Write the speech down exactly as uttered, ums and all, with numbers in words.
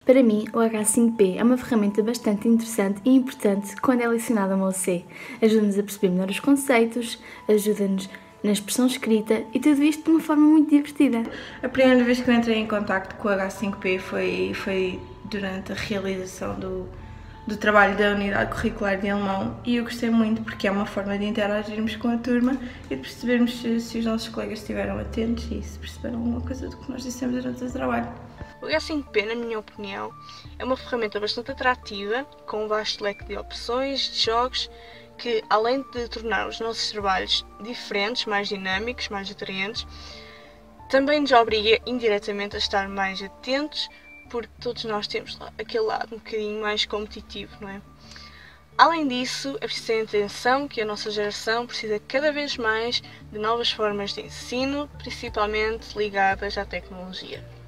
Para mim, o H cinco P é uma ferramenta bastante interessante e importante quando é lecionada a uma O C. Ajuda-nos a perceber melhor os conceitos, ajuda-nos na expressão escrita e tudo isto de uma forma muito divertida. A primeira vez que eu entrei em contacto com o H cinco P foi, foi durante a realização do, do trabalho da unidade curricular de alemão e eu gostei muito porque é uma forma de interagirmos com a turma e de percebermos se, se os nossos colegas estiveram atentos e se perceberam alguma coisa do que nós dissemos durante o trabalho. O H cinco P, na minha opinião, é uma ferramenta bastante atrativa, com um vasto leque de opções, de jogos, que além de tornar os nossos trabalhos diferentes, mais dinâmicos, mais atraentes, também nos obriga indiretamente a estar mais atentos, porque todos nós temos aquele lado um bocadinho mais competitivo, não é? Além disso, é preciso ter atenção que a nossa geração precisa cada vez mais de novas formas de ensino, principalmente ligadas à tecnologia.